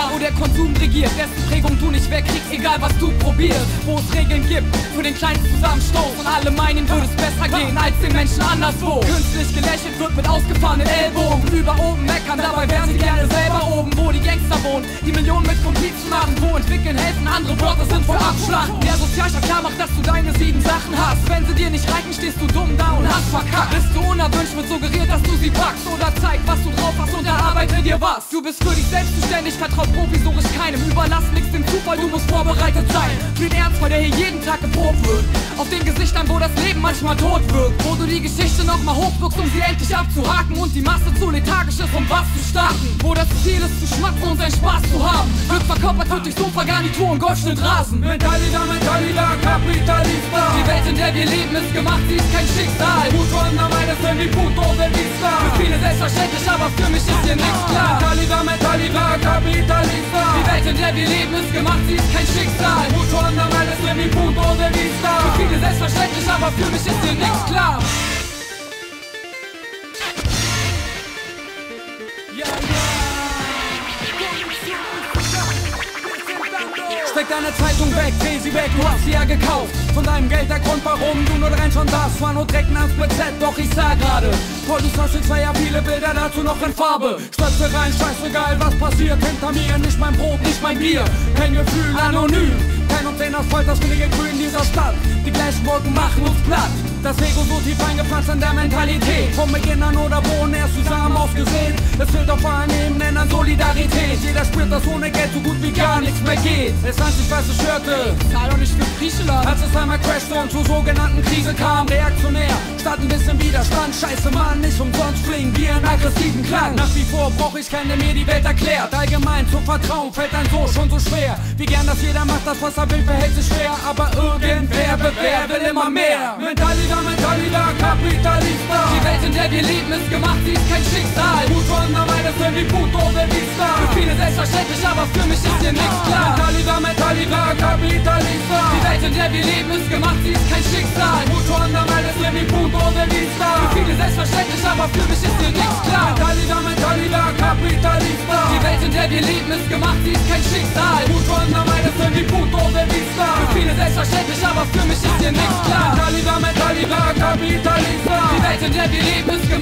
Da wo der Konsum regiert, dessen Prägung du nicht wegkriegst, egal was du probierst. Wo es Regeln gibt für den kleinen Zusammenstoß und alle meinen, würde es besser gehen als den Menschen anderswo. Künstlich gelächelt wird mit ausgefahrenen Ellbogen, über oben meckern, dabei wären sie gerne selber oben. Wo die Gangster wohnen, die Millionen mit Komplizen machen, wo entwickeln helfen, andere Worte sind für Abschlachten. Der Sozialstaat klar macht, dass du deine 7 Sachen hast. Wenn sie dir nicht reichen, stehst du dumm da und hast verkackt. Bist du unerwünscht, wird suggeriert, dass du sie packst oder zeigt, was du drauf hast und erarbeite dir was. Du bist für dich selbst zuständig, vertrau provisorisch keinem. Überlass nichts dem Zufall, du musst vorbereitet sein. Für den Ernstfall, der hier jeden Tag geprobt wird. Auf den Gesichtern, wo das Leben manchmal tot wirkt. Wo du die Geschichte nochmal hochwirkst, um sie endlich abzuhaken. Und die Masse zu lethargisch ist, um was zu starten. Wo das Ziel ist, zu schmatzen und seinen Spaß zu haben. Glück verkörpert wird durch Sofa-Garnitur und Goldschnittrasen. Mentalidad, Mentalidad, Capitalista. Die Welt, in der wir leben, ist gemacht, sie ist kein Schicksal. Mucho anda meines en mi punto de vista. Für viele selbstverständlich, aber für mich ist hier nichts klar. Mentalidad, Mentalidad, Capitalista. Die Welt, in der wir leben, ist gemacht, sie ist kein Schicksal. Mucho anda meines en mi punto de vista. Für viele selbstverständlich, aber für mich ist hier nichts klar. Steck deine Zeitung weg, dreh sie weg, du hast sie ja gekauft. Von deinem Geld der Grund, warum du nur reinschauen darfst. War nur Drecken ans BZ, doch ich sah gerade Producer schickt ja viele Bilder, dazu noch in Farbe. Stöpsel rein, scheißegal, was passiert hinter mir. Nicht mein Brot, nicht mein Bier, kein Gefühl, anonym. Kein und den Asphalt, das billige Grün dieser Stadt. Die gleichen Wolken machen uns platt. Das Ego so tief eingepflanzt in der Mentalität. Vom Beginn an oder wohnen erst zusammen ausgesehen. Es fehlt auf allen Ebenen an Solidarität. Jeder spürt, dass ohne Geld so gut wie gar nichts mehr geht. Es 20 weiße Schürte, Zahl doch nicht für Griechenland. als es einmal crashte und zur sogenannten Krise kam. Reaktionär, statt ein bisschen Widerstand. Scheiße Mann, nicht umsonst klingen wir in aggressiven Klang. Nach wie vor brauch ich keinen, der mir die Welt erklärt. Allgemein zum Vertrauen fällt ein so schon so schwer. Wie gern das jeder macht, das was er will, verhält sich schwer. Aber irgendwer will immer mehr. Mentalidad, Mentalidad, Capitalista. Die Welt, in der wir leben, ist gemacht, sie ist kein Schicksal. Mucho anda meines en mi punto de vista. Für viele selbstverständlich, aber für mich ist hier nichts klar. Mentalidad, Mentalidad, Capitalista. Die Welt, in der wir leben, ist gemacht, sie ist kein Schicksal. Mucho anda meines en mi punto de vista. Für viele selbstverständlich, aber für mich ist hier nichts klar. Mentalidad, Mentalidad, Capitalista. Die Welt, in der wir leben, ist gemacht, sie ist kein Schicksal. Mucho anda meines en mi punto de vista. Für viele selbstverständlich, aber für mich ist hier nichts klar. Mentalidad, Mentalidad, Capitalista. Die Welt, in der wir leben, ist gemacht,